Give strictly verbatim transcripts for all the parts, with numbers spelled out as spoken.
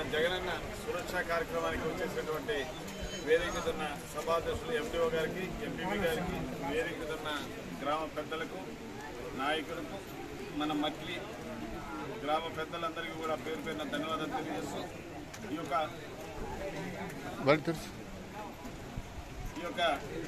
జగనన్న సురక్ష కార్యక్రమానికి వచ్చేసినటువంటి వేదిక మీద ఉన్న సభాధ్యక్షులు ఎండిఓ గారికి, ఎంపీపీ గారికి, వేదిక మీద ఉన్న గ్రామ పెద్దలకు, నాయకులకు, మన మట్లి గ్రామ పెద్దలందరికీ కూడా పేరు పేరున ధన్యవాదాలు తెలియజేస్తూ ఈ యొక్క ఈ యొక్క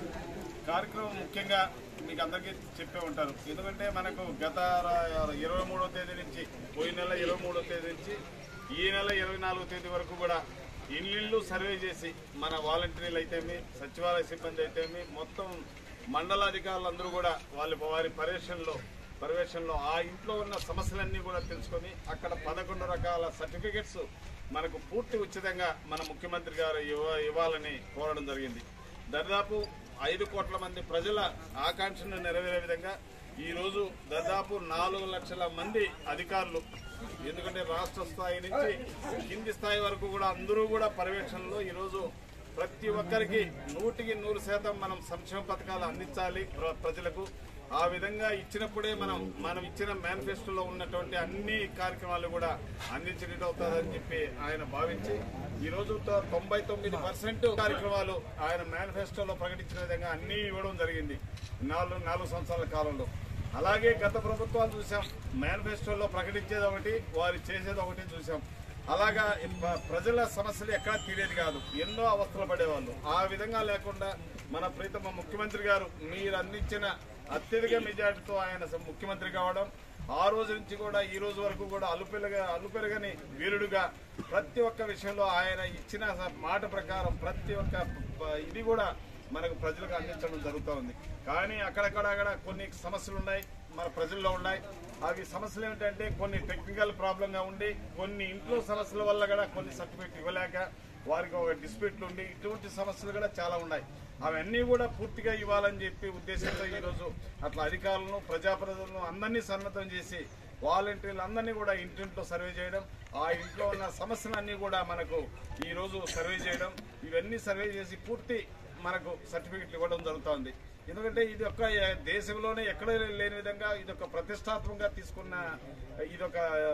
కార్యక్రమం ముఖ్యంగా మీకు అందరికీ చెప్పే ఉంటారు. ఎందుకంటే మనకు గత ఇరవై మూడవ తేదీ నుంచి పోయిన నెల ఇరవై మూడవ తేదీ నుంచి ఈ నెల ఇరవై నాలుగో తేదీ వరకు కూడా ఇల్లు సర్వే చేసి మన వాలంటీర్లు అయితేమి, సచివాలయ సిబ్బంది అయితేమి, మొత్తం మండలాధికారులందరూ కూడా వాళ్ళ వారి పర్యవేక్షణలో పర్యవేక్షణలో ఆ ఇంట్లో ఉన్న సమస్యలన్నీ కూడా తెలుసుకొని అక్కడ పదకొండు రకాల సర్టిఫికెట్స్ మనకు పూర్తి ఉచితంగా మన ముఖ్యమంత్రి గారు ఇవ్వాలని కోరడం జరిగింది. దాదాపు ఐదు కోట్ల మంది ప్రజల ఆకాంక్షను నెరవేరే విధంగా ఈరోజు దాదాపు నాలుగు లక్షల మంది అధికారులు, ఎందుకంటే రాష్ట్ర స్థాయి నుంచి కింది స్థాయి వరకు కూడా అందరూ కూడా పర్యవేక్షణలో ఈరోజు ప్రతి ఒక్కరికి నూటికి నూరు శాతం మనం సంక్షేమ పథకాలు అందించాలి ప్రజలకు. ఆ విధంగా ఇచ్చినప్పుడే మనం మనం ఇచ్చిన మేనిఫెస్టోలో ఉన్నటువంటి అన్ని కార్యక్రమాలు కూడా అందించినట్టు అవుతుందని చెప్పి ఆయన భావించి ఈరోజు తొంభై తొమ్మిది పర్సెంట్ కార్యక్రమాలు ఆయన మేనిఫెస్టోలో ప్రకటించిన విధంగా అన్ని ఇవ్వడం జరిగింది నాలుగు నాలుగు సంవత్సరాల కాలంలో. అలాగే గత ప్రభుత్వాలు చూసాం, మేనిఫెస్టోలో ప్రకటించేది ఒకటి, వారు చేసేది ఒకటి చూసాం. అలాగా ప్రజల సమస్యలు ఎక్కడా తీరేది కాదు, ఎన్నో అవస్థలు పడేవాళ్ళు. ఆ విధంగా లేకుండా మన ప్రీతమ ముఖ్యమంత్రి గారు మీరు అందించిన అత్యధిక మెజార్టీతో ఆయన ముఖ్యమంత్రి కావడం, ఆ రోజు నుంచి కూడా ఈ రోజు వరకు కూడా అలుపెలుగా అలుపెలుగని వీరుడుగా ప్రతి ఒక్క విషయంలో ఆయన ఇచ్చిన మాట ప్రకారం ప్రతి ఒక్క ఇది కూడా మనకు ప్రజలకు అందించడం జరుగుతూ ఉంది. కానీ అక్కడక్కడ అక్కడ కొన్ని సమస్యలు ఉన్నాయి, మన ప్రజల్లో ఉన్నాయి. అవి సమస్యలు ఏమిటంటే కొన్ని టెక్నికల్ ప్రాబ్లంగా ఉండి, కొన్ని ఇంట్లో సమస్యల వల్ల కూడా కొన్ని సర్టిఫికెట్ ఇవ్వలేక వారికి ఒక డిస్ప్యూట్లు ఉండి, ఇటువంటి సమస్యలు కూడా చాలా ఉన్నాయి. అవన్నీ కూడా పూర్తిగా ఇవ్వాలని చెప్పి ఉద్దేశంతో ఈరోజు అట్లా అధికారులను, ప్రజాప్రతినిధులను అందరినీ సన్నద్ధం చేసి వాలంటీర్లు అందరినీ కూడా ఇంటింట్లో సర్వే చేయడం, ఆ ఇంట్లో ఉన్న సమస్యలన్నీ కూడా మనకు ఈరోజు సర్వే చేయడం, ఇవన్నీ సర్వే చేసి పూర్తి మనకు సర్టిఫికెట్లు ఇవ్వడం జరుగుతోంది. ఎందుకంటే ఇది ఒక దేశంలోనే ఎక్కడ లేని విధంగా ఇదొక ప్రతిష్టాత్మకంగా తీసుకున్న ఇదొక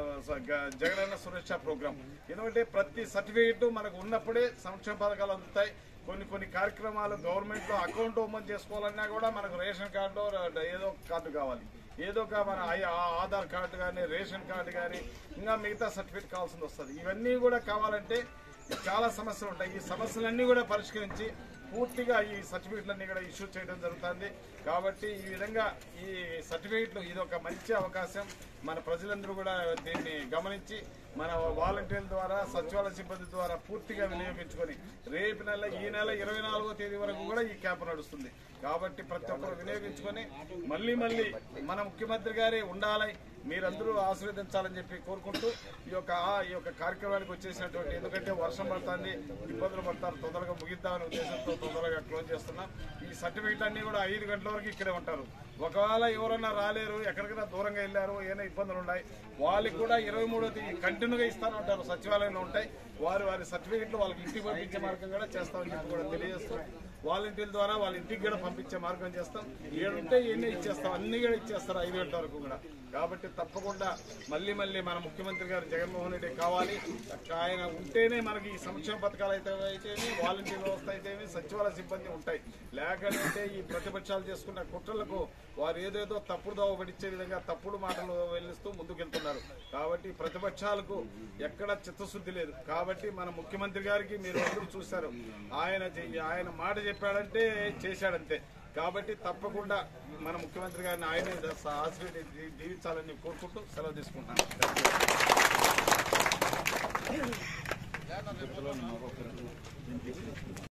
జగనన్న సురక్ష ప్రోగ్రాం. ఎందుకంటే ప్రతి సర్టిఫికెట్ మనకు ఉన్నప్పుడే సంక్షేమ పథకాలు అందుతాయి. కొన్ని కొన్ని కార్యక్రమాలు గవర్నమెంట్ లో అకౌంట్ ఓపెన్ చేసుకోవాలన్నా కూడా మనకు రేషన్ కార్డు ఏదో కార్డు కావాలి, ఏదో ఒక మన ఆధార్ కార్డు కానీ, రేషన్ కార్డు కానీ, ఇంకా మిగతా సర్టిఫికెట్ కావాల్సి వస్తుంది. ఇవన్నీ కూడా కావాలంటే చాలా సమస్యలు ఉంటాయి. ఈ సమస్యలన్నీ కూడా పరిష్కరించి పూర్తిగా ఈ సర్టిఫికెట్లన్నీ కూడా ఇష్యూ చేయడం జరుగుతుంది. కాబట్టి ఈ విధంగా ఈ సర్టిఫికెట్లు ఇది ఒక మంచి అవకాశం. మన ప్రజలందరూ కూడా దీన్ని గమనించి మన వాలంటీర్ల ద్వారా, సచివాలయ సిబ్బంది ద్వారా పూర్తిగా వినియోగించుకొని రేపు నెల ఈ నెల ఇరవై నాలుగో తేదీ వరకు కూడా ఈ క్యాంప్ నడుస్తుంది. కాబట్టి ప్రతి ఒక్కరు వినియోగించుకొని మళ్ళీ మళ్ళీ మన ముఖ్యమంత్రి గారే ఉండాలి, మీరందరూ ఆశీర్వదించాలని చెప్పి కోరుకుంటూ ఈ యొక్క ఈ యొక్క కార్యక్రమానికి వచ్చేసినటువంటి, ఎందుకంటే వర్షం పడుతుంది, ఇబ్బందులు పడతారు, తొందరగా ముగిద్దామనే ఉద్దేశంతో తొందరగా క్లోజ్ చేస్తున్నాం. ఈ సర్టిఫికెట్ అన్ని కూడా ఐదు గంటల వరకు ఇక్కడే ఉంటారు. ఒకవేళ ఎవరన్నా రాలేరు, ఎక్కడికైనా దూరంగా వెళ్ళారు, ఏమైనా ఇబ్బందులు ఉన్నాయి, వాళ్ళకి కూడా ఇరవై మూడో తేదీ కంటిన్యూగా ఇస్తానే ఉంటారు, సచివాలయంలో ఉంటాయి. వారి వారి సర్టిఫికెట్లు వాళ్ళకి ఇంటికి పంపించే మార్గం కూడా చేస్తామని చెప్పి కూడా తెలియజేస్తాం. వాలంటీర్ల ద్వారా వాళ్ళ ఇంటికి కూడా పంపించే మార్గం చేస్తాం. ఏడుంటే ఎన్ని ఇచ్చేస్తాం, అన్ని కూడా ఇచ్చేస్తారు ఐదు గంటల వరకు కూడా. కాబట్టి తప్పకుండా మళ్ళీ మళ్ళీ మన ముఖ్యమంత్రి గారు జగన్మోహన్ రెడ్డి కావాలి. ఆయన ఉంటేనే మనకి ఈ సంక్షేమ పథకాలు అయితే అయితేమి, వాలంటీర్ వ్యవస్థ అయితేమి, సచివాలయ సిబ్బంది ఉంటాయి. లేకపోతే ఈ ప్రతిపక్షాలు చేసుకున్న కుట్రలకు వారు ఏదేదో తప్పుడు దోవ పడిచ్చే విధంగా తప్పుడు మాటలు వెళ్ళిస్తూ ముందుకెళ్తున్నారు. కాబట్టి ప్రతిపక్షాలకు ఎక్కడ చిత్తశుద్ధి లేదు. కాబట్టి మన ముఖ్యమంత్రి గారికి మీరు అందరూ చూశారు, ఆయన ఆయన మాట చెప్పాడంటే చేశాడంతే. కాబట్టి తప్పకుండా మన ముఖ్యమంత్రి గారిని ఆయన ఆశీర్వదించాలని కోరుకుంటూ సెలవు తీసుకుంటున్నాను.